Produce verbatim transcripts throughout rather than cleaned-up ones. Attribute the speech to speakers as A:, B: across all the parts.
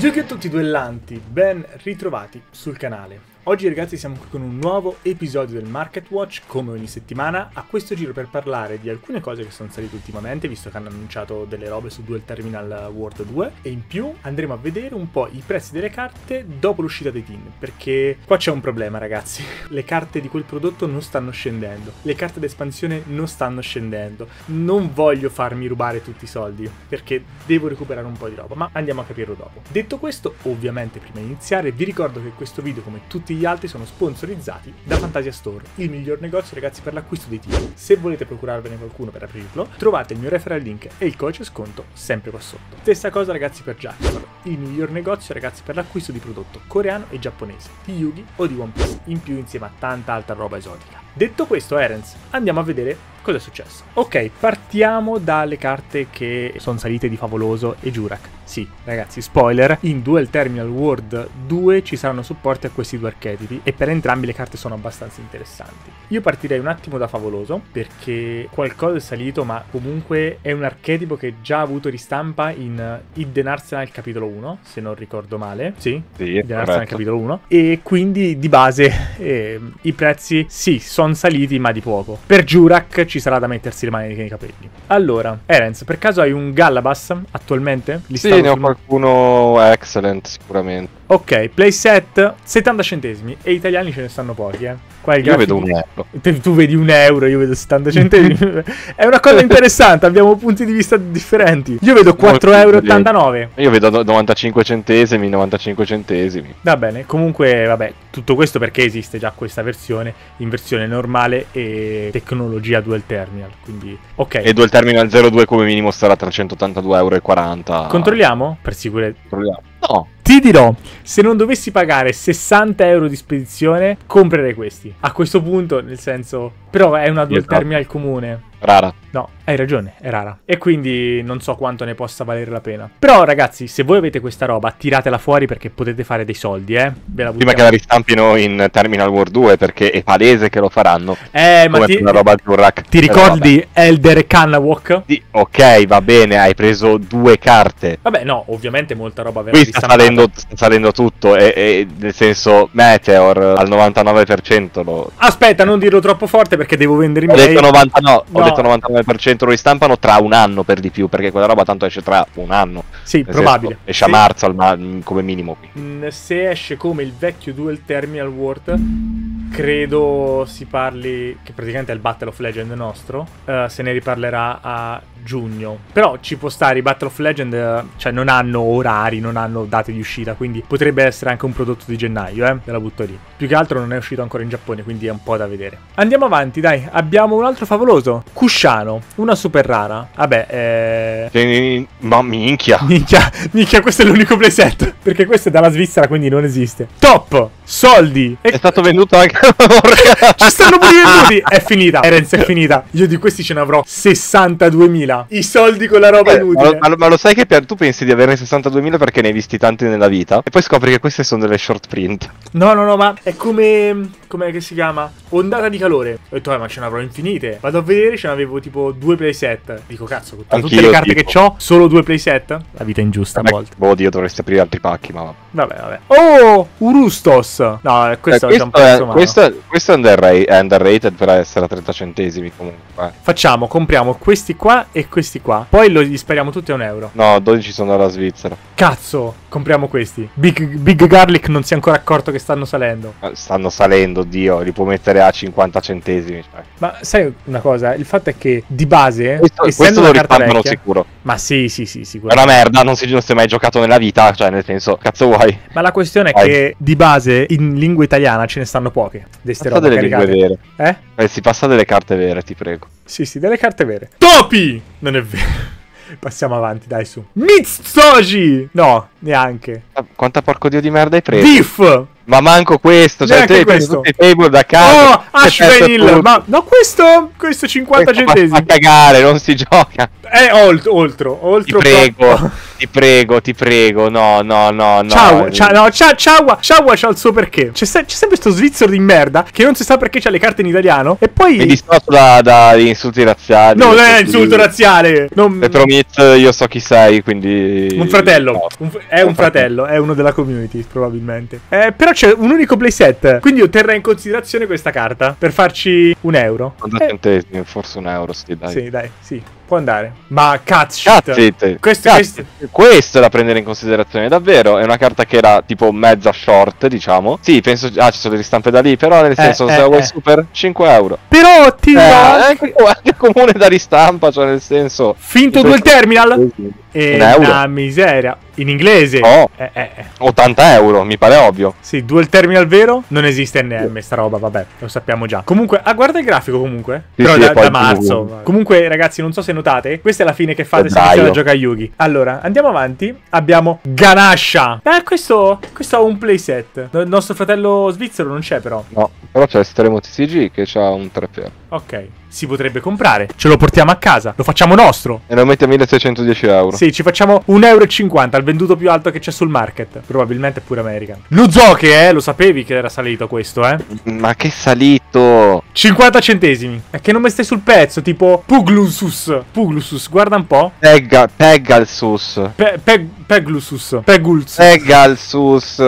A: Giochi a tutti duellanti, ben ritrovati sul canale. Oggi ragazzi siamo qui con un nuovo episodio del Market Watch, come ogni settimana, a questo giro per parlare di alcune cose che sono salite ultimamente, visto che hanno annunciato delle robe su Duel Terminal World due, e in più andremo a vedere un po' i prezzi delle carte dopo l'uscita dei tin, perché qua c'è un problema ragazzi, le carte di quel prodotto non stanno scendendo, le carte d'espansione non stanno scendendo, non voglio farmi rubare tutti i soldi, perché devo recuperare un po' di roba, ma andiamo a capirlo dopo. Detto questo, ovviamente prima di iniziare vi ricordo che questo video, come tutti gli altri, sono sponsorizzati da Fantasia Store, il miglior negozio ragazzi per l'acquisto dei titoli. Se volete procurarvene qualcuno per aprirlo, trovate il mio referral link e il codice sconto sempre qua sotto. Stessa cosa ragazzi per Jackstore, il miglior negozio ragazzi per l'acquisto di prodotto coreano e giapponese, di Yugi o di One Piece, in più insieme a tanta altra roba esotica. Detto questo, Erens, andiamo a vedere cosa è successo. Ok, partiamo dalle carte che sono salite di Favoloso e Jurak. Sì, ragazzi, spoiler, in Duel Terminal World due ci saranno supporti a questi due archetipi e per entrambi le carte sono abbastanza interessanti. Io partirei un attimo da Favoloso perché qualcosa è salito, ma comunque è un archetipo che già ha avuto ristampa in Hidden Arsenal capitolo uno, se non ricordo male. Sì,
B: sì,
A: Hidden Arsenal capitolo uno. E quindi di base eh, i prezzi sì, sono saliti ma di poco. Per Jurak ci sarà da mettersi le mani nei capelli. Allora, Erens, per caso hai un Gallabas attualmente? Li
B: sì, ne ho qualcuno excellent sicuramente.
A: Ok, playset settanta centesimi e italiani ce ne stanno pochi, eh. Qua il
B: io vedo un euro.
A: Tu, tu vedi un euro, io vedo settanta centesimi. È una cosa interessante, abbiamo punti di vista differenti. Io vedo quattro e ottantanove euro.
B: Io vedo novantacinque centesimi, novantacinque centesimi.
A: Va bene, comunque, vabbè, tutto questo perché esiste già questa versione in versione normale e tecnologia Duel Terminal, quindi ok.
B: E Duel Terminal zero due come minimo sarà trecentottantadue e quaranta euro.
A: Controlliamo? Per sicurezza.
B: Controlliamo. No.
A: Ti dirò, se non dovessi pagare sessanta euro di spedizione, comprerei questi. A questo punto, nel senso... Però è una Duel Terminal comune.
B: Rara.
A: No, hai ragione, è rara. E quindi non so quanto ne possa valere la pena. Però ragazzi, se voi avete questa roba, tiratela fuori perché potete fare dei soldi, eh. Ve la
B: Prima che la ristampino in Terminal World due, perché è palese che lo faranno.
A: Eh, ma ti,
B: una roba Jurak.
A: Ti ricordi Elder e Kanawok?
B: Sì, ok, va bene, hai preso due carte.
A: Vabbè, no, ovviamente molta roba verrà
B: Qui sta salendo, sta salendo tutto, e, e nel senso Meteor al novantanove per cento lo...
A: Aspetta, non dirlo troppo forte perché devo vendere i
B: miei. Ho detto novantanove,
A: no.
B: Ho detto novantanove per cento lo ristampano tra un anno per di più, perché quella roba tanto esce tra un anno.
A: Sì,
B: nel
A: probabile.
B: Senso, esce sì. a marzo al ma come minimo qui.
A: Mm, se esce come il vecchio Duel Terminal World, credo si parli, che praticamente è il Battle of Legend nostro, uh, se ne riparlerà a giugno. Però ci può stare, i Battle of Legend uh, cioè non hanno orari, non hanno date di uscita, quindi potrebbe essere anche un prodotto di gennaio, eh, ve la butto lì. Più che altro non è uscito ancora in Giappone, quindi è un po' da vedere. Andiamo avanti, dai, abbiamo un altro favoloso, Cusciano, una super rara. Vabbè, eh...
B: ma minchia.
A: Minchia, minchia, questo è l'unico playset, perché questo è dalla Svizzera, quindi non esiste. Top, soldi.
B: È stato venduto anche...
A: Ci stanno pure venduti. È finita, Erens, è finita. Io di questi ce ne avrò sessantaduemila. I soldi con la roba
B: eh,
A: inutile.
B: Ma, ma, ma lo sai che per, tu pensi di averne sessantaduemila perché ne hai visti tanti nella vita, e poi scopri che queste sono delle short print.
A: No, no, no, ma è come... com'è che si chiama? Ondata di calore. Ho detto, eh, ma ce ne avrò infinite. Vado a vedere, ce ne avevo tipo due playset. Dico, cazzo, con tutte le carte tipo. che ho, solo due playset? La vita è ingiusta a volte.
B: Oddio, dovresti aprire altri pacchi, ma...
A: Vabbè, vabbè. Oh, Urustos. No, questo, eh,
B: questo,
A: è,
B: un questo, è, questo è underrated, è underrated per essere a trenta centesimi comunque.
A: Facciamo, compriamo questi qua e questi qua. Poi lo, gli spariamo tutti a un euro.
B: No, dodici sono dalla Svizzera.
A: Cazzo, compriamo questi. Big, Big Garlic non si è ancora accorto che stanno salendo.
B: Stanno salendo, Dio, li può mettere a cinquanta centesimi. Cioè.
A: Ma sai una cosa? Il fatto è che di base,
B: questo,
A: essendo
B: questo
A: una
B: lo
A: carta
B: risparmiano
A: vecchia,
B: sicuro.
A: Ma sì, sì, sì,
B: È
A: sicuro.
B: una merda, non si, non si è mai giocato nella vita, cioè nel senso, cazzo vuoi?
A: Ma la questione è
B: Vai.
A: che di base in lingua italiana ce ne stanno poche.
B: Passa delle lingue vere.
A: Eh?
B: Eh, si passa delle carte vere, ti prego.
A: Sì, sì, delle carte vere. Topi! Non è vero. Passiamo avanti, dai, su. Mitsutoji! No, neanche.
B: Quanta porco dio di merda hai preso?
A: Diff!
B: Ma manco questo, cioè
A: Neanche
B: te
A: questo.
B: tutti i table da casa.
A: Oh, Ashvenil! Ma no, questo, questo cinquanta centesimi.
B: Ma cagare, non si gioca.
A: Eh, oltre, oltre, oltre.
B: Ti prego, ti prego, ti prego, no, no, no, no.
A: Ciao, ciao, no, ciao, ciao, ciao, c'ha il suo perché. C'è, se c'è sempre sto svizzero di merda che non si sa perché c'ha le carte in italiano e poi...
B: Mi dissocio da, da insulti razziali.
A: No, non è insulto razziale. Non...
B: Petromit, io so chi sei, quindi...
A: Un fratello,
B: no.
A: un, è un fratello, è uno della community probabilmente. Eh, però c'è un unico playset, quindi io terrei in considerazione questa carta per farci un euro.
B: quaranta
A: Eh,
B: centesimi, forse un euro, sì, dai.
A: sì, dai, sì, può andare. Ma cazzo,
B: Cazzite,
A: questo,
B: cazzo,
A: questo...
B: questo è da prendere in considerazione, davvero. È una carta che era tipo mezza short, diciamo. Sì, penso. Ah, ci sono le ristampe da lì, però nel senso,
A: eh,
B: se la vuoi
A: eh.
B: super, cinque euro.
A: Però ti
B: Eh,
A: va-
B: anche, anche comune da ristampa, cioè nel senso.
A: Finto dual terminal? E
B: Un euro.
A: una miseria. In inglese?
B: Oh.
A: Eh, eh, eh.
B: ottanta euro, mi pare ovvio.
A: Sì, dual terminal vero? Non esiste N M sta roba, vabbè, lo sappiamo già. Comunque, ah, guarda il grafico comunque.
B: Sì,
A: Però
B: sì,
A: da,
B: e poi
A: da
B: il
A: marzo.
B: Yugi.
A: Comunque, ragazzi, non so se notate, questa è la fine che fate se
B: Febbraio.
A: iniziate a giocare a Yugi. Allora, andiamo avanti. Abbiamo Ganasha. Eh, questo, questo ha un playset. Il nostro fratello svizzero non c'è però.
B: No, però c'è Estremo T C G che ha un tre per.
A: Ok, si potrebbe comprare. Ce lo portiamo a casa, lo facciamo nostro.
B: E lo metti a milleseicentodieci euro.
A: Sì, ci facciamo un euro e cinquanta, il venduto più alto che c'è sul market. Probabilmente è pure American. Nuzoke, eh, lo sapevi che era salito questo, eh?
B: Ma che salito!
A: cinquanta centesimi. È che non mi stai sul pezzo, tipo Puglusus. Puglusus, guarda un po'.
B: Pegga, Pegasus.
A: Pe pe Peglusus. Pegulsus.
B: Pegasus.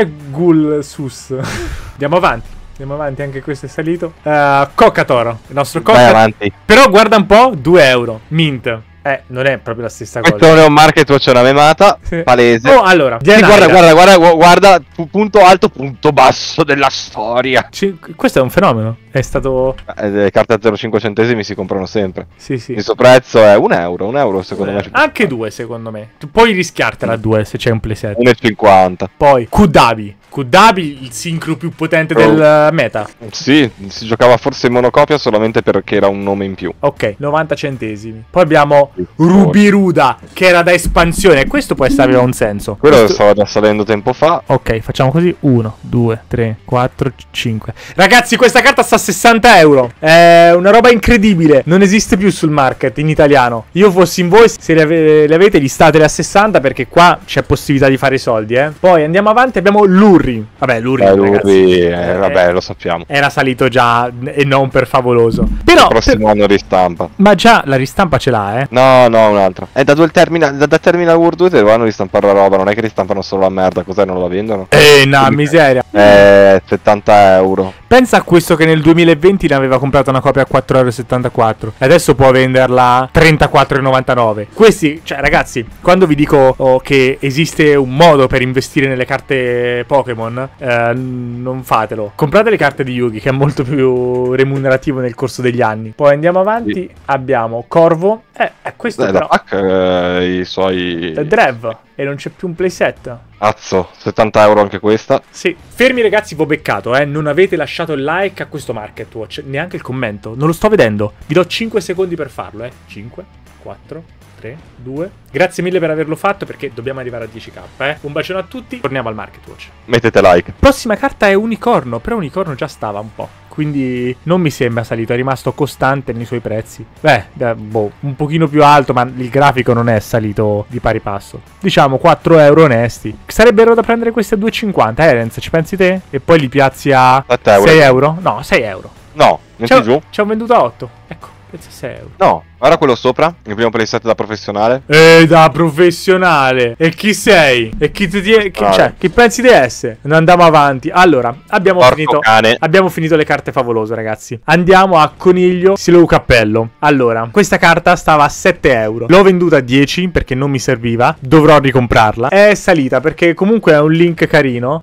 A: Pegulsus. Andiamo avanti. Andiamo avanti, anche questo è salito. Uh, Coccatoro, il nostro
B: Vai
A: Coccatoro.
B: avanti.
A: Però guarda un po', due euro. Mint. Eh, non è proprio la stessa cosa.
B: Questo non è un market watch, è una memata.
A: Sì.
B: Palese.
A: Oh, allora.
B: Sì, guarda, guarda, guarda, gu- guarda, pu- punto alto, punto basso della storia.
A: Ci- questo è un fenomeno. È stato...
B: Eh, le carte a zero virgola cinque centesimi si comprano sempre.
A: Sì, sì.
B: Il suo prezzo è un euro, un euro secondo me.
A: Anche due, secondo me. Tu puoi rischiartela a due se c'è un playset.
B: uno e cinquanta.
A: Poi, Kudabi. Kudabi, il sincro più potente
B: Oh.
A: del eh, meta.
B: Sì, si giocava forse in monocopia solamente perché era un nome in più.
A: Ok, novanta centesimi. Poi abbiamo
B: Sì.
A: Rubiruda, che era da espansione. Questo può essere aveva un senso.
B: Quello
A: Questo-
B: stava già salendo tempo fa.
A: Ok, facciamo così. uno, due, tre, quattro, cinque. Ragazzi, questa carta sta a sessanta euro. È una roba incredibile. Non esiste più sul market in italiano. Io fossi in voi, se le, ave- le avete, listatele a sessanta perché qua c'è possibilità di fare i soldi, eh. Poi andiamo avanti, abbiamo Lurri. Vabbè, Lurri,
B: Eh,
A: ragazzi.
B: lui, eh,
A: Eh,
B: vabbè, lo sappiamo.
A: Era salito già e non per favoloso. Però,
B: Il prossimo anno ristampa.
A: ma già la ristampa ce l'ha, eh.
B: No, no, un'altra. È da Dual Terminal, da, da Terminal World due te dovranno ristampare la roba, non è che ristampano solo la merda, cos'è, non la vendono?
A: Eh, no, miseria.
B: Eh, settanta euro.
A: Pensa a questo che nel duemilaventi ne aveva comprato una copia a quattro virgola settantaquattro e adesso può venderla a trentaquattro virgola novantanove. Questi, cioè ragazzi, quando vi dico oh, che esiste un modo per investire nelle carte Pokémon, eh, non fatelo. Comprate le carte di Yugi, che è molto più remunerativo nel corso degli anni. Poi andiamo avanti,
B: Sì.
A: abbiamo Corvo. Eh, eh questo
B: Eh, da
A: però
B: Pac, eh, i suoi...
A: è Drev e non c'è più un playset.
B: Azzo, settanta euro anche questa.
A: Sì, fermi ragazzi, vi ho beccato, eh. Non avete lasciato il like a questo Market Watch, neanche il commento. Non lo sto vedendo. Vi do cinque secondi per farlo, eh. cinque, quattro, tre, due. Grazie mille per averlo fatto perché dobbiamo arrivare a dieci k, eh. Un bacione a tutti. Torniamo al Market Watch.
B: Mettete like.
A: Prossima carta è Unicorno, però Unicorno già stava un po'. Quindi non mi sembra salito, è rimasto costante nei suoi prezzi. Beh, da- boh, un pochino più alto, ma il grafico non è salito di pari passo. Diciamo quattro euro onesti. Sarebbero da prendere questi a due e cinquanta, eh, Renz, ci pensi te? E poi li piazzi a
B: sette euro.
A: sei euro? No, sei euro.
B: No, metti
A: C'è
B: giù.
A: c'è un venduto a otto. Ecco, prezzo a sei euro.
B: No, guarda quello sopra, il primo playset da professionale.
A: E da professionale. E chi sei? E chi ti tie- chi,
B: Ah.
A: cioè, chi pensi di essere? Non andiamo avanti. Allora, abbiamo
B: Porco
A: finito.
B: cane.
A: Abbiamo finito le carte favolose, ragazzi. Andiamo a Coniglio Silo Cappello. Allora, questa carta stava a sette euro. L'ho venduta a dieci perché non mi serviva. Dovrò ricomprarla. È salita perché comunque è un link carino.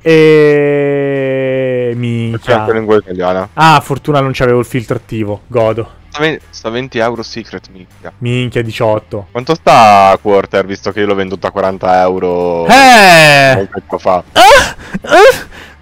A: E.
B: C'è
A: Minchia.
B: anche in lingua italiana.
A: Ah, fortuna non c'avevo il filtro attivo. Godo.
B: Sta ve- Sta venti euro secret, minchia.
A: Minchia, diciotto.
B: Quanto sta Quarter, visto che io l'ho venduto a quaranta euro
A: Eh!
B: un tempo fa?
A: Ah! Ah!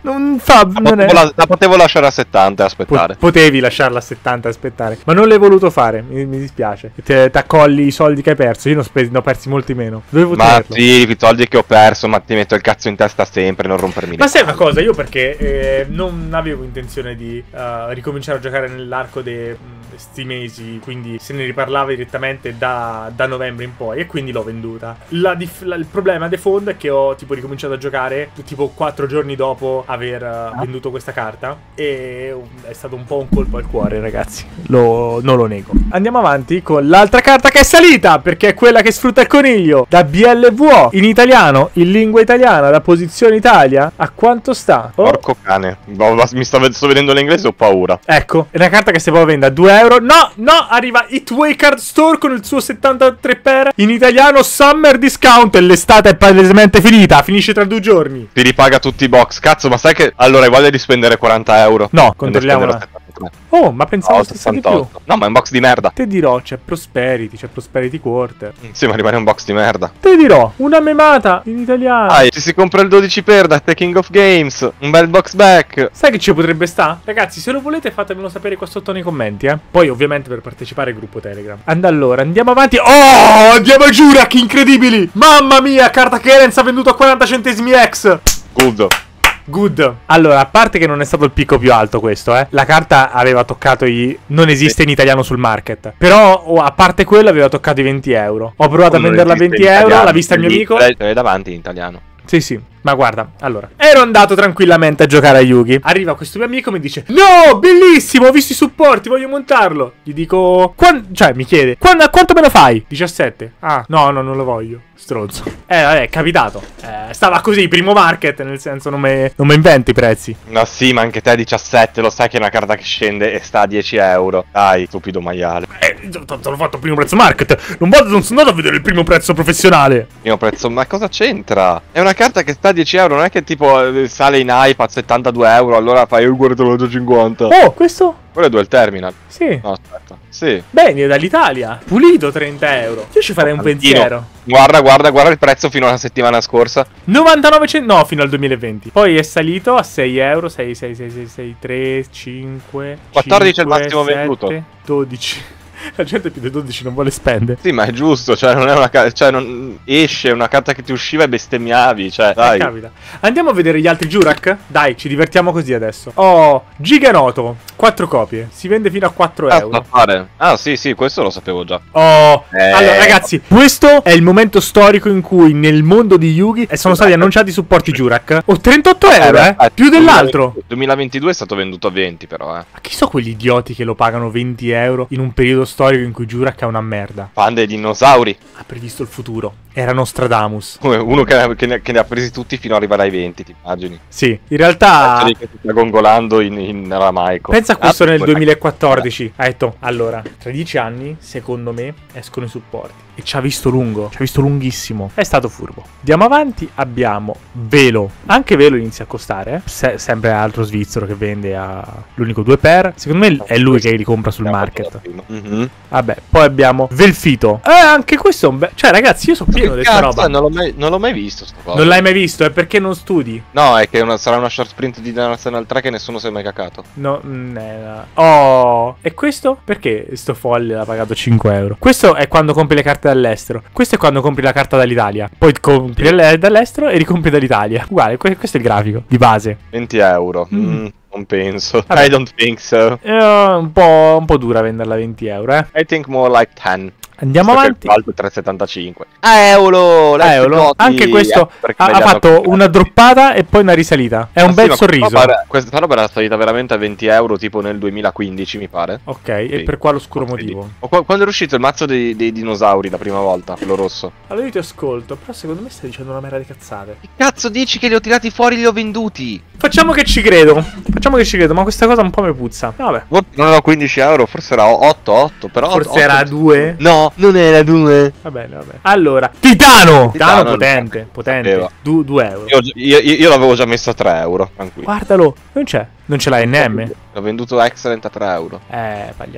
A: Non fa.
B: La
A: Non
B: potevo,
A: è...
B: la, la potevo lasciare a settanta e aspettare.
A: Po- potevi lasciarla a settanta e aspettare. Ma non l'hai voluto fare. Mi, mi dispiace. Ti accolli i soldi che hai perso. Io ne ho, spesi, ne ho persi molti meno. Dovevo
B: Ma
A: tenerlo.
B: sì, i soldi che ho perso, ma ti metto il cazzo in testa sempre, non rompermi
A: Ma
B: le
A: sai una
B: palle.
A: cosa, io perché eh, non avevo intenzione di uh, ricominciare a giocare nell'arco di questi mesi, quindi se ne riparlava direttamente da, da novembre in poi, e quindi l'ho venduta. La dif- la, il problema di fondo è che ho tipo ricominciato a giocare tipo quattro giorni dopo aver uh, venduto questa carta, e uh, è stato un po' un colpo al cuore, ragazzi, lo, non lo nego. Andiamo avanti con l'altra carta che è salita, perché è quella che sfrutta il coniglio, da B L V O, in italiano, in lingua italiana, da Posizione Italia. A quanto sta? Oh.
B: Porco cane. No, mi sto, sto vedendo l'inglese, ho paura.
A: Ecco, è una carta che si può vendere a due euro. No, no, arriva Hitway Card Store con il suo settantatré per. In italiano Summer Discount, e l'estate è palesemente finita, finisce tra due giorni.
B: Ti ripaga tutti i box. Cazzo, ma sai che... Allora, hai voglia di spendere quaranta euro?
A: No, controlliamo una... Oh, ma pensavo
B: no,
A: stesse di più.
B: No, ma è un box di merda.
A: Te dirò, c'è Prosperity, c'è Prosperity Quarter.
B: Sì, ma rimane un box di merda.
A: Te dirò, una memata in italiano.
B: Dai, ci si compra il dodici per da Taking of Games. Un bel box back.
A: Sai che ci potrebbe sta? Ragazzi, se lo volete fatemelo sapere qua sotto nei commenti, eh. Poi ovviamente per partecipare al gruppo Telegram. And allora, andiamo avanti. Oh, andiamo a Jurak, incredibili. Mamma mia, carta che Erens ha venduto a quaranta centesimi ex.
B: Good.
A: Good. Allora, a parte che non è stato il picco più alto questo, eh. La carta aveva toccato i... Non esiste in italiano sul market. Però, oh, a parte quello, aveva toccato i venti euro. Ho provato
B: Come
A: a venderla a venti euro, l'ha vista il mio amico.
B: Ce l'hai davanti in italiano.
A: Sì, sì. Ma guarda, allora, ero andato tranquillamente a giocare a Yugi. Arriva questo mio amico e mi dice: no, bellissimo, ho visto i supporti, voglio montarlo. Gli dico: Quan... cioè, mi chiede: Quando, quanto me lo fai? diciassette. Ah, no, no, non lo voglio. Stronzo. Eh, vabbè, è capitato. Eh, stava così, primo market, nel senso non mi non mi invento i prezzi.
B: No, sì, ma anche te diciassette, lo sai che è una carta che scende e sta a dieci euro. Dai, stupido maiale.
A: Eh, tanto l'ho fatto primo prezzo market. Non vado, non sono andato a vedere il primo prezzo professionale.
B: Primo prezzo, ma cosa c'entra? È una carta che sta a dieci euro, non è che tipo eh, sale in hype a settantadue euro, allora fai, oh, guarda, l'ho già cinquanta.
A: Oh, questo?
B: Quello è Dual Terminal.
A: Sì.
B: No, aspetta. Sì.
A: Bene, dall'Italia. Pulito trenta euro. Io ci farei un pensiero.
B: Guarda, guarda, guarda il prezzo fino alla settimana scorsa.
A: novantanove centesimi. No, fino al duemilaventi. Poi è salito a sei euro. sei, sei, sei, sei, sei, tre, cinque.
B: quattordici è il
A: cinque,
B: massimo
A: sette,
B: venduto.
A: dodici. La gente più di dodici non vuole spendere.
B: Sì, ma è giusto, cioè non è una carta, cioè non esce una carta che ti usciva e bestemmiavi, cioè dai.
A: Eh, capita. Andiamo a vedere gli altri Jurak? Dai, ci divertiamo così adesso. Oh, Giganoto, quattro copie. Si vende fino a quattro
B: Ah,
A: euro.
B: da fare. Ah, sì, sì, questo lo sapevo già.
A: Oh,
B: Eh.
A: allora ragazzi, questo è il momento storico in cui nel mondo di Yugi sono stati annunciati i supporti Jurak. Oh, trentotto euro, eh?
B: beh,
A: Più dell'altro.
B: duemilaventidue è stato venduto a venti però, eh.
A: Ma chi sono quegli idioti che lo pagano venti euro in un periodo storico in cui Jurak è una merda?
B: Fan dei dinosauri.
A: Ha previsto il futuro. Era Nostradamus.
B: Uno che ne, che ne- che ne ha presi tutti fino ad arrivare ai venti, ti immagini?
A: Sì, in realtà...
B: Quelli che si sta gongolando in, in aramaico.
A: Pensa a questo
B: Ah,
A: nel
B: poi-
A: duemilaquattordici. Ha detto, allora, tra dieci anni, secondo me, escono i supporti. E ci ha visto lungo, ci ha visto lunghissimo. È stato furbo. Andiamo avanti, abbiamo Velo. Anche Velo inizia a costare, eh? Se- sempre altro svizzero che vende a l'unico due per. Secondo me è lui che li compra sul market.
B: Mhm.
A: Vabbè, poi abbiamo Velfito. Eh, anche questo è un bel... Cioè, ragazzi, io sono pieno
B: Che
A: di questa
B: cazzo,
A: roba.
B: non l'ho mai, non l'ho mai visto sto coso.
A: Non l'hai mai visto? È perché non studi?
B: No, è che una- sarà una short sprint di National tre che nessuno si è mai cacato.
A: No, mm, eh, no. Oh, e questo? Perché sto folle l'ha pagato cinque euro? Questo è quando compri le carte dall'estero. Questo è quando compri la carta dall'Italia. Poi compri le- dall'estero e ricompri dall'Italia. Uguale, que- questo è il grafico di base.
B: venti euro.
A: Mm.
B: Mm, non penso.
A: Vabbè.
B: I don't think so.
A: È un po', un po' dura venderla a venti euro, eh.
B: I think more like ten.
A: Andiamo
B: Visto che
A: avanti.
B: il valdo è tre virgola settantacinque. Ah, euro!
A: Eh, lo- anche questo ha, ha fatto una droppata e poi una risalita. È un bel sorriso.
B: Questa roba era salita veramente a venti euro tipo nel duemilaquindici, mi pare.
A: Ok, e per quale oscuro motivo?
B: O qua- quando è uscito il mazzo dei, dei dinosauri la prima volta, quello rosso.
A: Allora io ti ascolto, però secondo me stai dicendo una mera di cazzate.
B: Che cazzo dici che li ho tirati fuori e li ho venduti?
A: Facciamo che ci credo. Facciamo che ci credo, ma questa cosa un po' mi puzza. Vabbè.
B: Forse non erano quindici euro, forse era otto, otto, però
A: Forse
B: otto-
A: era due?
B: No, non era due.
A: Va bene, va bene. Allora, Titano! Titano,
B: Titano,
A: potente, potente.
B: sapeva.
A: due euro.
B: Io, io- io l'avevo già messo a tre euro, tranquillo.
A: Guardalo, non c'è. Non ce l'hai N M?
B: L'ho venduto extra a tre euro.
A: Eh, pagliaccio.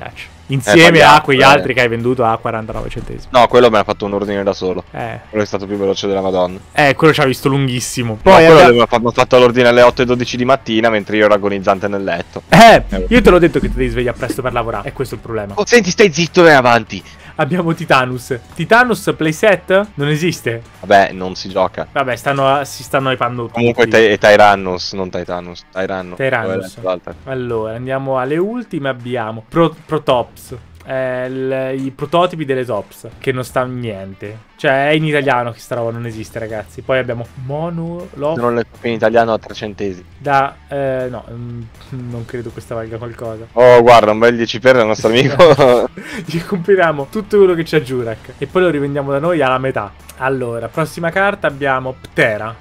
A: Insieme
B: Eh,
A: a quegli
B: eh.
A: altri che hai venduto a quarantanove centesimi.
B: No, quello me l'ha fatto un ordine da solo.
A: Eh,
B: Quello è stato più veloce della Madonna.
A: eh quello ci ha visto lunghissimo.
B: No,
A: Poi
B: quello
A: abbia-
B: aveva fatto, fatto l'ordine alle otto e dodici di mattina mentre io ero agonizzante nel letto.
A: Eh, io te l'ho detto che ti devi svegliare presto per lavorare. E questo è il problema.
B: Oh, senti, stai zitto, vai avanti.
A: Abbiamo Titanus. Titanus playset? Non esiste.
B: Vabbè, non si gioca.
A: Vabbè, stanno, si stanno hypando.
B: Comunque
A: tutti.
B: è Tyrannus, non Titanus. Tyrannus.
A: Tyrannus. Allora, andiamo alle ultime. Abbiamo Pro- Protops. Eh, il- I prototipi delle Tops. Che non stanno niente. Cioè, è in italiano che sta roba non esiste, ragazzi. Poi abbiamo Mono Love
B: Non le in italiano a tre centesimi.
A: da... Eh, no, mm, non credo questa valga qualcosa.
B: Oh, guarda, un bel dieci per il nostro amico.
A: Ci compriamo tutto quello che c'è Jurak e poi lo rivendiamo da noi alla metà. Allora, prossima carta abbiamo Ptera.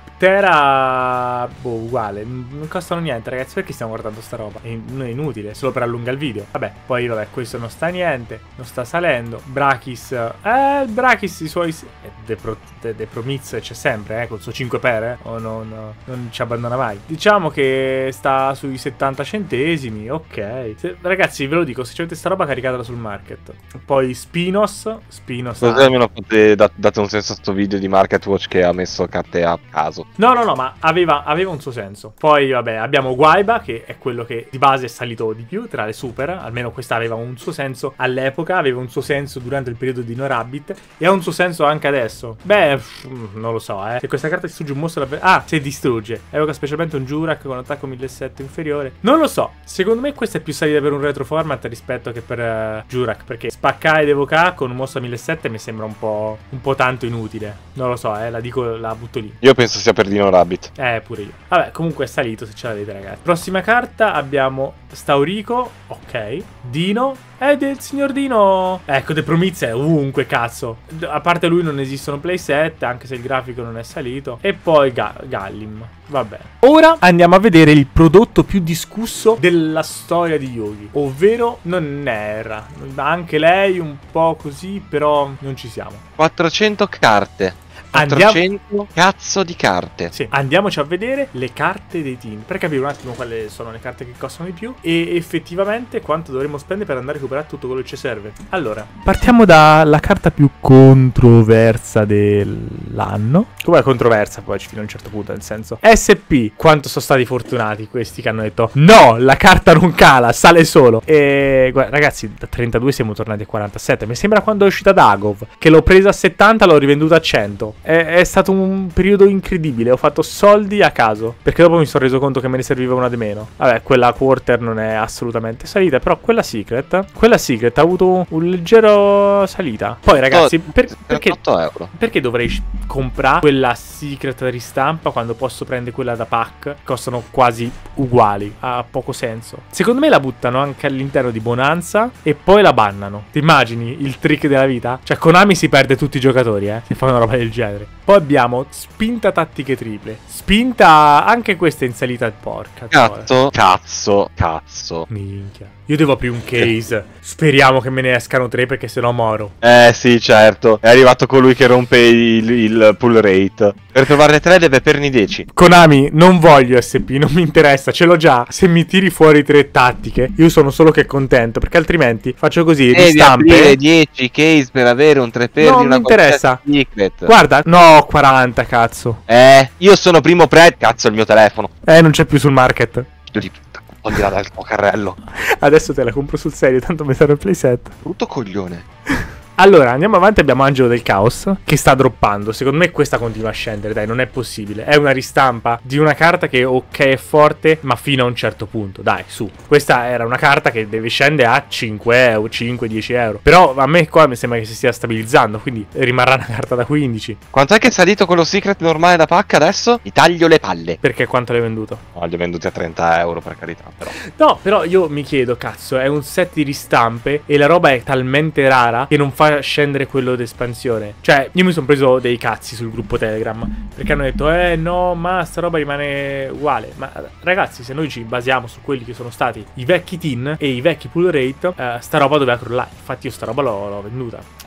A: Ptera, boh, uguale, non costano niente, ragazzi. Perché stiamo guardando sta roba? È, in- è inutile, solo per allungare il video. Vabbè, poi vabbè, questo non sta niente, non sta salendo. Brachis, eh, il Brachis i suoi eh, De, Pro, De, De Promiz c'è sempre, eh, col suo cinque per, eh, o non, non ci abbandona mai. Diciamo che sta sui settanta centesimi, ok. Se- ragazzi, ve lo dico, se avete sta roba caricatela sul market. Poi Spinos, Spinos
B: Così
A: ha-
B: almeno fate, dat- date un senso a sto video di Market Watch che ha messo carte a caso.
A: No, no, no, ma aveva, aveva un suo senso. Poi, vabbè, abbiamo Guaiba, che è quello che di base è salito di più tra le super. Almeno questa aveva un suo senso all'epoca, aveva un suo senso durante il periodo di No Rabbit e ha un suo senso anche adesso. Beh, pff, non lo so, eh. Se questa carta distrugge un mostro davvero... Ah, se distrugge. Evoca specialmente un Jurak con attacco millesettecento inferiore. Non lo so. Secondo me questa è più salita per un retro format rispetto che per uh, Jurak, perché spaccare ed evocare con un mostro a millesettecento mi sembra un po', un po' tanto inutile. Non lo so, eh, la dico, la butto lì.
B: Io penso sia per Dino Rabbit.
A: Eh, pure io. Vabbè, comunque è salito se ce l'avete, ragazzi. Prossima carta abbiamo Staurico. Ok. Dino. Eh, del signor Dino. Ecco, De Promiz è ovunque, cazzo. D- A parte lui non esistono playset, anche se il grafico non è salito. E poi Ga- Gallim. Vabbè. Ora andiamo a vedere il prodotto più discusso della storia di Yogi, ovvero Nonnerra. Anche lei un po' così, però non ci siamo.
B: quattrocento carte.
A: Andiamo-
B: quattrocento cazzo di carte.
A: Sì, andiamoci a vedere le carte dei team per capire un attimo quali sono le carte che costano di più e effettivamente quanto dovremmo spendere per andare a recuperare tutto quello che ci serve. Allora, partiamo dalla carta più controversa dell'anno. Come è controversa poi fino a un certo punto, nel senso S P, quanto sono stati fortunati questi che hanno detto no, la carta non cala, sale solo. E guarda, ragazzi, da trentadue siamo tornati a quarantasette. Mi sembra quando è uscita Dagov, che l'ho presa a settanta, l'ho rivenduta a cento. È, è stato un periodo incredibile. Ho fatto soldi a caso, perché dopo mi sono reso conto che me ne serviva una di meno. Vabbè, quella quarter non è assolutamente salita, però quella secret, quella secret ha avuto un leggero salita. Poi ragazzi, per, perché,
B: otto euro.
A: perché dovrei sc- comprare quella secret da ristampa quando posso prendere quella da pack? Costano quasi uguali, ha poco senso. Secondo me la buttano anche all'interno di Bonanza e poi la bannano. Ti immagini il trick della vita? Cioè Konami si perde tutti i giocatori, eh, se fa una roba del genere. Poi abbiamo spinta tattiche triple. Spinta, anche questa in salita, porca troia.
B: Cazzo, cazzo, cazzo.
A: Minchia. Io devo aprire un case. Speriamo che me ne escano tre, perché sennò moro.
B: Eh sì, certo. È arrivato colui che rompe il, il pull rate. Per trovarne tre deve perne dieci.
A: Konami, non voglio S P, non mi interessa, ce l'ho già. Se mi tiri fuori tre tattiche, io sono solo che contento, perché altrimenti faccio così,
B: Devi
A: ristampe.
B: aprire dieci case per avere un tre per
A: Non
B: di una
A: mi interessa.
B: qualsiasi secret.
A: Guarda, no, quaranta, cazzo.
B: Eh, io sono primo pre. Cazzo, il mio telefono.
A: Eh, non c'è più sul market.
B: Figlio di puttana, toglila dal tuo carrello.
A: Adesso te la compro sul serio, tanto mi serve il playset.
B: Brutto coglione.
A: Allora, andiamo avanti, abbiamo Angelo del Caos che sta droppando. Secondo me questa continua a scendere, dai, non è possibile. È una ristampa di una carta che ok è forte, ma fino a un certo punto. Dai, su. Questa era una carta che deve scendere a cinque euro, cinque dieci euro. Però a me qua mi sembra che si stia stabilizzando, quindi rimarrà una carta da quindici.
B: Quanto è che è salito quello secret normale da pacca adesso? Gli taglio le palle.
A: Perché quanto l'hai venduto?
B: No, li ho venduti a trenta euro, per carità, però.
A: No, però io mi chiedo, cazzo, è un set di ristampe e la roba è talmente rara che non fa scendere quello d'espansione. Cioè, io mi sono preso dei cazzi sul gruppo Telegram, perché hanno detto, eh no, ma sta roba rimane uguale. Ma ragazzi, se noi ci basiamo su quelli che sono stati i vecchi tin e i vecchi pull rate, eh, sta roba doveva crollare. Infatti io sta roba l'ho, l'ho venduta.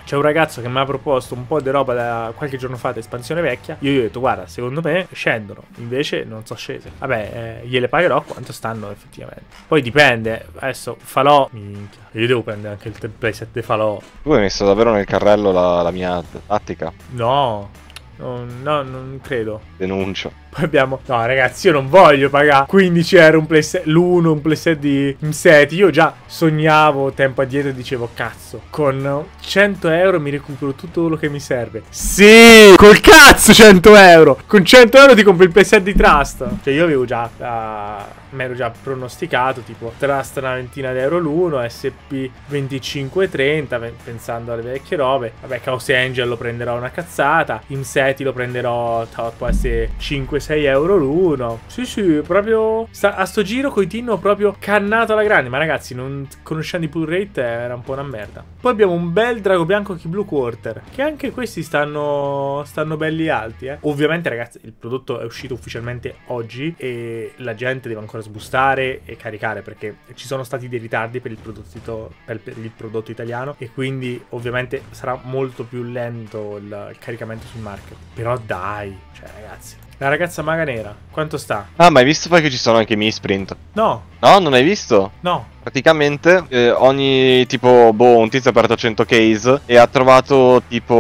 A: C'è un ragazzo che mi ha proposto un po' di roba da qualche giorno fa da espansione vecchia. Io gli ho detto guarda, secondo me scendono. Invece non so scese. Vabbè, eh, gliele pagherò quanto stanno effettivamente. Poi dipende. Adesso falò. Minchia. Io devo prendere anche il playset di falò.
B: Tu hai messo davvero nel carrello la, la mia tattica?
A: No. No, no, non credo.
B: Denuncio.
A: Poi abbiamo... No ragazzi, io non voglio pagare quindici euro un playset, l'uno, un playset di Inset. Io già sognavo tempo addietro e dicevo cazzo, con cento euro mi recupero tutto quello che mi serve. Sì, col cazzo cento euro. Con cento euro ti compri il playset di Trust. Cioè io avevo già... Uh, mi ero già pronosticato tipo Trust una ventina di euro l'uno, S P venticinque trenta, pensando alle vecchie robe. Vabbè, Chaos Angel lo prenderò una cazzata. Inseti lo prenderò, può essere cinque sei euro l'uno. Sì sì, proprio sta, a sto giro coi tin ho proprio cannato alla grande. Ma ragazzi, non conoscendo i pull rate era un po' una merda. Poi abbiamo un bel drago bianco Key Blue Quarter, che anche questi stanno stanno belli alti, eh. Ovviamente ragazzi il prodotto è uscito ufficialmente oggi e la gente deve ancora sbustare e caricare, perché ci sono stati dei ritardi per il prodotto, per il prodotto italiano, e quindi ovviamente sarà molto più lento il, il caricamento sul market. Però dai, cioè ragazzi, la ragazza maga nera quanto sta?
B: Ah, ma hai visto poi che ci sono anche i misprint?
A: No.
B: No, non hai visto?
A: No.
B: Praticamente eh, ogni tipo, boh, un tizio ha aperto cento case e ha trovato tipo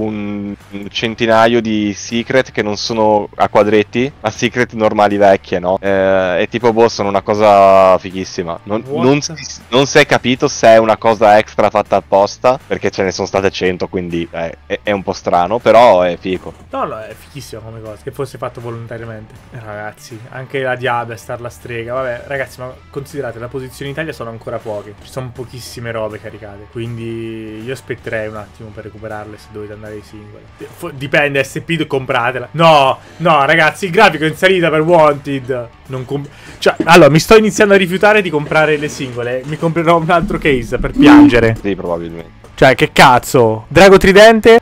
B: un centinaio di secret che non sono a quadretti, ma secret normali vecchie, no? Eh, e tipo, boh, sono una cosa fighissima. Non, non, si, non si è capito se è una cosa extra fatta apposta, perché ce ne sono state cento, quindi eh, è, è un po' strano, però è figo.
A: No, no, è fighissimo come cosa, che fosse fatto volontariamente. Eh, ragazzi, anche la Diabestar, la strega, vabbè, ragazzi, ma considerate, la posizione in Italia sono ancora poche, ci sono pochissime robe caricate, quindi io aspetterei un attimo per recuperarle se dovete andare ai singoli. Dipende, S P compratela. No, no ragazzi, il grafico è in salita per Wanted. Non comp cioè, allora, mi sto iniziando a rifiutare di comprare le singole. Mi comprerò un altro case per piangere.
B: Sì, probabilmente.
A: Cioè, che cazzo, Drago Tridente?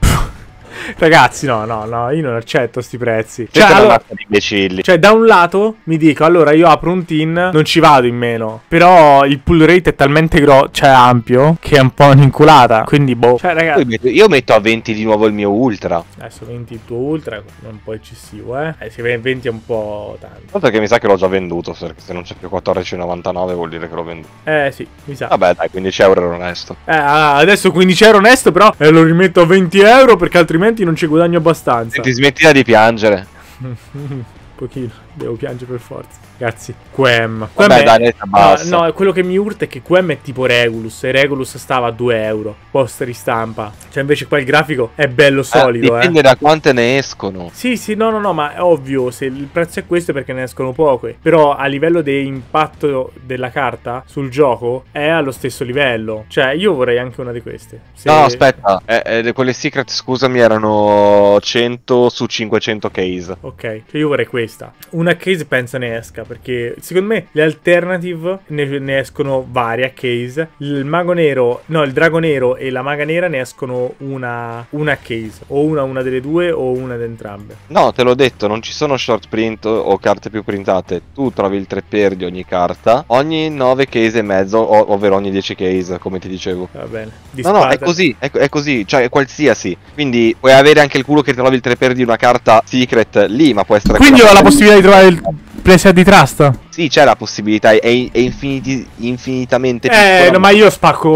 A: Ragazzi, no, no, no, io non accetto sti prezzi. Cioè, allora, cioè, da un lato mi dico, allora io apro un tin, non ci vado in meno. Però il pull rate è talmente grosso, cioè ampio, che è un po' un'inculata. Quindi, boh. Cioè, ragazzi,
B: io metto a venti di nuovo il mio ultra.
A: Adesso venti il tuo ultra, è un po' eccessivo, eh. Eh, se venti è un po' tanto.
B: Tanto che mi sa che l'ho già venduto, perché se non c'è più quattordici e novantanove vuol dire che l'ho venduto.
A: Eh, sì, mi sa.
B: Vabbè, dai, quindici euro era onesto.
A: Eh, adesso quindici euro onesto, però eh, lo rimetto a venti euro, perché altrimenti non ci guadagno abbastanza.
B: Ti smettila di piangere.
A: Un pochino, devo piangere per forza. Ragazzi, Quem.
B: Quem Vabbè, è... dai, basta.
A: No, no, quello che mi urta è che Quem è tipo Regulus. E Regulus stava a due euro post ristampa. Cioè invece qua il grafico è bello solido,
B: eh, dipende
A: eh.
B: da quante ne escono.
A: Sì, sì, no, no, no, ma è ovvio. Se il prezzo è questo è perché ne escono poche. Però a livello di impatto della carta sul gioco è allo stesso livello. Cioè io vorrei anche una di queste. Se...
B: No, aspetta, eh, eh, quelle secret, scusami, erano cento su cinquecento case.
A: Ok, cioè io vorrei questa. Una case penso ne esca, perché secondo me le alternative ne, ne escono varie a case. Il mago nero, no, il drago nero e la maga nera ne escono una, una case. O una, una delle due o una di entrambe.
B: No, te l'ho detto, non ci sono short print o carte più printate. Tu trovi il tre per di ogni carta ogni nove case e mezzo, ov ovvero ogni dieci case, come ti dicevo.
A: Va bene.
B: No, no, è così, è, è così, cioè è qualsiasi. Quindi puoi avere anche il culo che trovi il tre per di una carta secret lì, ma può essere...
A: Quindi ho la possibilità di trovare il playset di Trust?
B: Sì, c'è la possibilità, è, è infiniti, infinitamente
A: Eh, no, ma io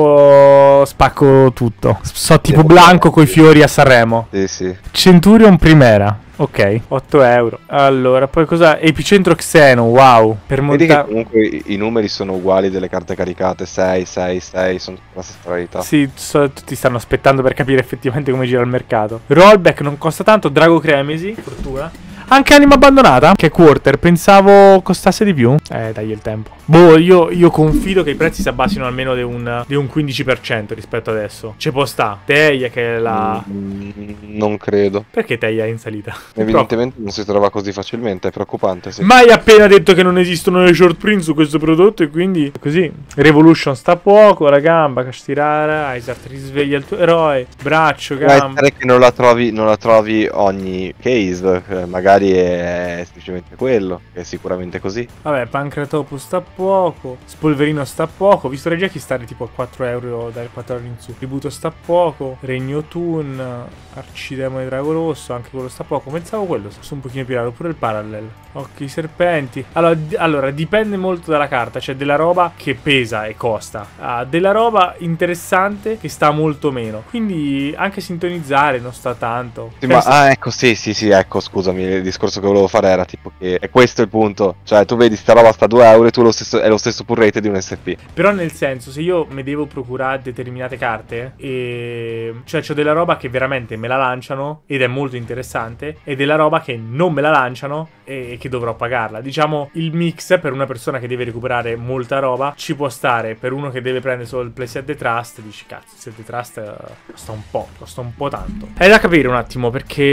A: spacco spacco tutto. So tipo Blanco coi fiori a Sanremo.
B: Sì, sì.
A: Centurion Primera. Ok, otto euro. Allora, poi cosa? Epicentro Xeno, wow. Per
B: Vedi
A: monta...
B: che comunque i, i numeri sono uguali delle carte caricate, sei, sei, sei, sono la stessa tonalità.
A: Sì, so, tutti stanno aspettando per capire effettivamente come gira il mercato. Rollback non costa tanto, Drago Cremisi, fortuna. Anche Anima Abbandonata, che è quarter, pensavo costasse di più. Eh, dai il tempo. Boh, io, io confido che i prezzi si abbassino almeno di un, di un quindici per cento rispetto adesso. Ci può sta. Teia che è la...
B: Mm, non credo.
A: Perché Teia è in salita?
B: Evidentemente non si trova così facilmente, è preoccupante, sì.
A: Ma hai appena detto che non esistono le short print su questo prodotto e quindi così. Revolution sta poco, la gamba, Castirara, Isart risveglia il tuo eroe, braccio, gamba.
B: Può essere che non la trovi, non la trovi ogni case, magari Magari è semplicemente quello, è sicuramente così.
A: Vabbè, Pancratopus sta poco, Spolverino sta poco, ho visto Regia stare tipo a quattro euro dai quattro euro in su. Tributo sta poco, Regno Toon, Arcidemone Drago Rosso, anche quello sta poco. Pensavo quello, sto un pochino più raro, pure il Parallel. Occhi serpenti. Allora, di allora, dipende molto dalla carta, c'è della roba che pesa e costa, ah, della roba interessante che sta molto meno. Quindi anche sintonizzare non sta tanto.
B: Sì, ma, ah, ecco, sì, sì, sì, ecco, scusami, il discorso che volevo fare era tipo che è questo il punto. Cioè, tu vedi sta roba sta due euro e tu lo stesso, è lo stesso pull rate di un S P.
A: Però nel senso, se io mi devo procurare determinate carte, e cioè c'ho della roba che veramente me la lanciano ed è molto interessante, e della roba che non me la lanciano e che dovrò pagarla. Diciamo, il mix per una persona che deve recuperare molta roba ci può stare. Per uno che deve prendere solo il Playset The Trust, dici cazzo, il Set The Trust uh, costa un po', costa un po' tanto. È da capire un attimo,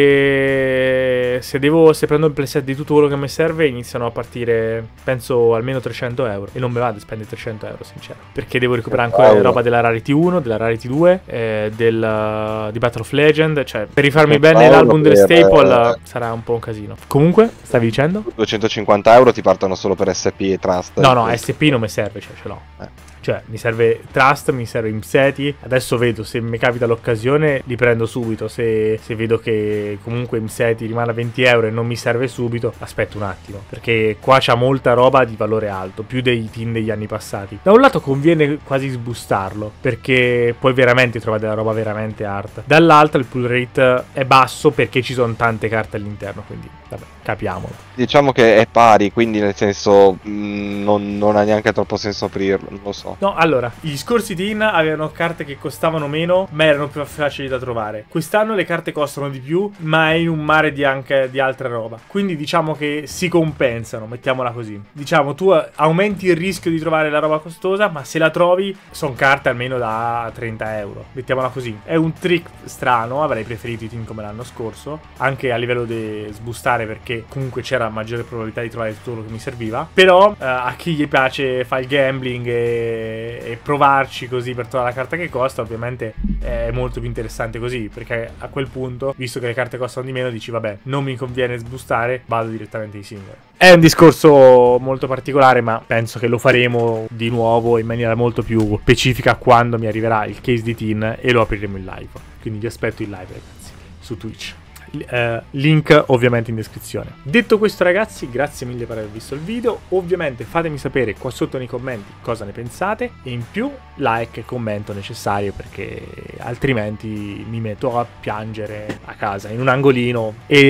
A: perché se devo, se prendo il playset di tutto quello che mi serve, iniziano a partire, penso, almeno trecento euro. E non mi vado a spendere trecento euro, sincero, perché devo recuperare ancora oh. roba della Rarity uno, della Rarity due, eh, del, uh, di Battle of Legend. Cioè, per rifarmi bene l'album delle Staple uh, sarà un po' un casino. Comunque, stavi dicendo?
B: duecentocinquanta euro ti partono solo per S P e Trust.
A: No, no, S P non mi serve, cioè ce l'ho. Eh. Cioè, mi serve Trust, mi serve Imseti. Adesso vedo, se mi capita l'occasione li prendo subito. Se, se vedo che comunque Imseti rimane a venti euro e non mi serve subito, aspetto un attimo, perché qua c'ha molta roba di valore alto, più dei team degli anni passati. Da un lato conviene quasi sbustarlo, perché puoi veramente trovare della roba veramente hard. Dall'altro il pull rate è basso perché ci sono tante carte all'interno, quindi vabbè, capiamolo.
B: Diciamo che è pari, quindi nel senso mh, non, non ha neanche troppo senso aprirlo, non lo so.
A: No, allora, gli scorsi team avevano carte che costavano meno, ma erano più facili da trovare. Quest'anno le carte costano di più, ma è in un mare di anche di altra roba. Quindi diciamo che si compensano, mettiamola così. Diciamo, tu aumenti il rischio di trovare la roba costosa, ma se la trovi, sono carte almeno da trenta euro. Mettiamola così. È un trick strano, avrei preferito i team come l'anno scorso, anche a livello di sbustare, perché comunque c'era maggiore probabilità di trovare tutto quello che mi serviva. Però eh, a chi gli piace fare il gambling e e provarci così per trovare la carta che costa, ovviamente è molto più interessante così, perché a quel punto, visto che le carte costano di meno, dici vabbè, non mi conviene sbustare, vado direttamente ai singoli. È un discorso molto particolare, ma penso che lo faremo di nuovo in maniera molto più specifica quando mi arriverà il case di Teen e lo apriremo in live. Quindi vi aspetto in live, ragazzi, su Twitch. Uh, link ovviamente in descrizione. Detto questo, ragazzi, grazie mille per aver visto il video. Ovviamente fatemi sapere qua sotto nei commenti cosa ne pensate, e in più like e commento necessario, perché altrimenti mi metto a piangere a casa in un angolino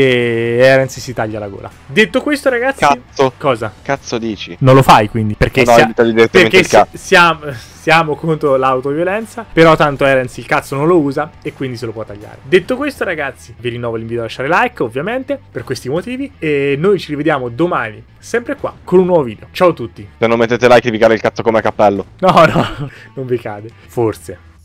A: e Erens si taglia la gola. Detto questo, ragazzi,
B: cazzo,
A: cosa?
B: Cazzo dici?
A: Non lo fai, quindi, perché,
B: no,
A: sia perché
B: il
A: si siamo siamo contro l'autoviolenza, però tanto Erens il cazzo non lo usa e quindi se lo può tagliare. Detto questo, ragazzi, vi rinnovo l'invito a lasciare like, ovviamente, per questi motivi, e noi ci rivediamo domani, sempre qua, con un nuovo video. Ciao a tutti.
B: Se non mettete like vi cade il cazzo come a cappello.
A: No, no, non vi cade. Forse.